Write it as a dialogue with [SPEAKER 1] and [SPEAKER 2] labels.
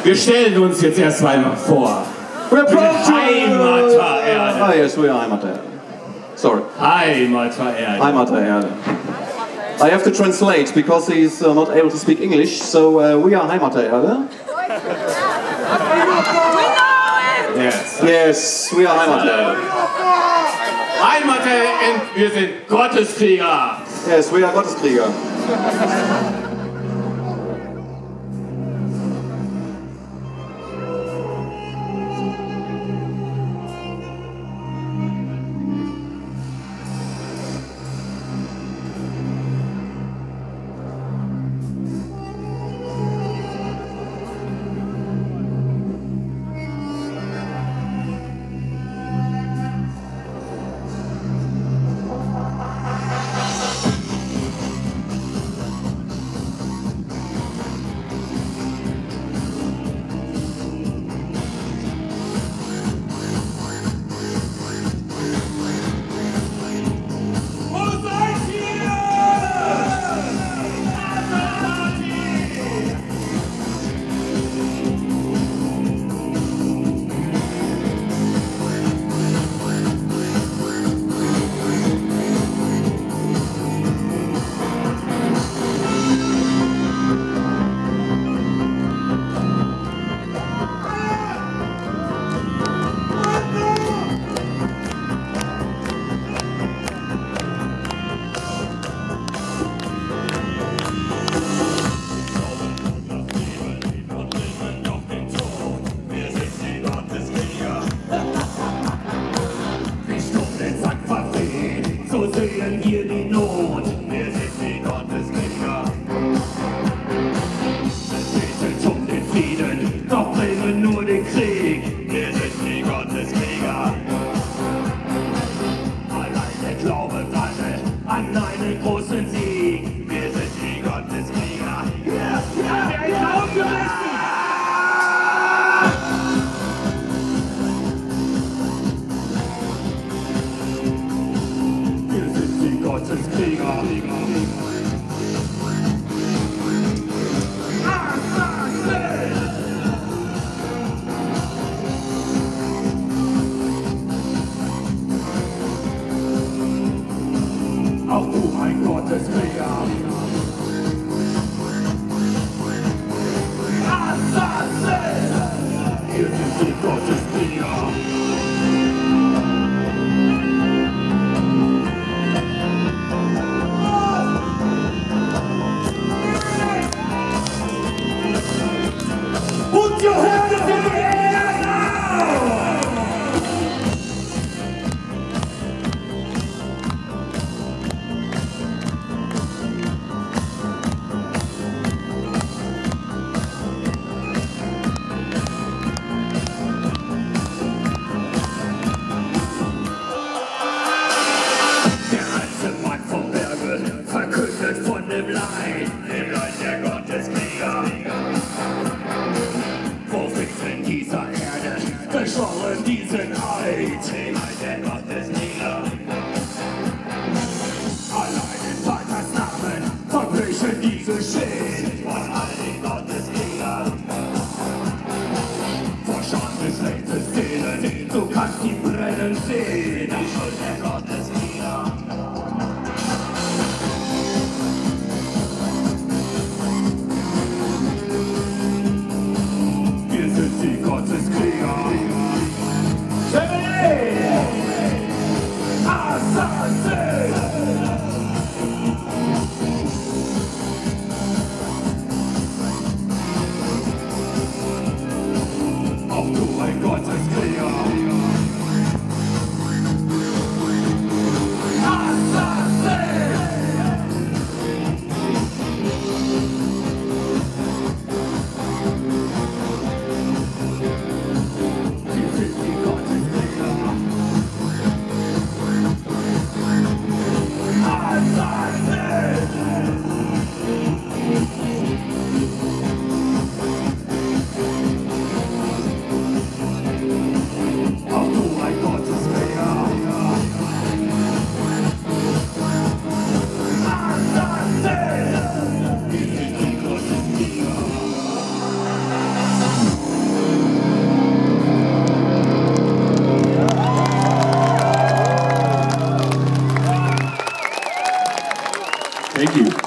[SPEAKER 1] Wir stellen uns jetzt erstmal mal vor.
[SPEAKER 2] We're proud to...
[SPEAKER 1] Heimataerde.
[SPEAKER 2] Ah, yes, we are Heimataerde. Sorry.
[SPEAKER 1] Heimataerde.
[SPEAKER 2] Heimataerde. I have to translate because he's not able to speak English, so we are Heimataerde.
[SPEAKER 1] Yes.
[SPEAKER 2] Yes, we are Heimataerde.
[SPEAKER 1] Heimataerde und wir sind Gotteskrieger.
[SPEAKER 2] Yes, we are Gotteskrieger.
[SPEAKER 3] So sehen wir die Not, wir sind die Gotteskrieger. Wir beten um den Frieden, doch bringen nur den Krieg. Wir sind die Gotteskrieger. Allein der Glaube an einen großen Sieg. Wir sind die Gotteskrieger. Ja, ja, wer ist aufgemessen? Gotteskrieger. Auch du ein Gotteskrieger. Assassin! Wir sind die Gotteskrieger. Put your hands in the air now! Der alte Mann vom Berge verkündet von dem Leid der Gotteskrieger. Dieser Erde beschworen diesen Eid. Der Gotteskrieger. Allein in Vaters Namen verbrechen diese Schild von all den Gotteskrieger. Vor Scham geschlechte Seelen, du kannst die brennen sehen. Die Schuld der Gotteskrieger. Die Gotteskrieger. Chevalier! Assassin!
[SPEAKER 2] Thank you.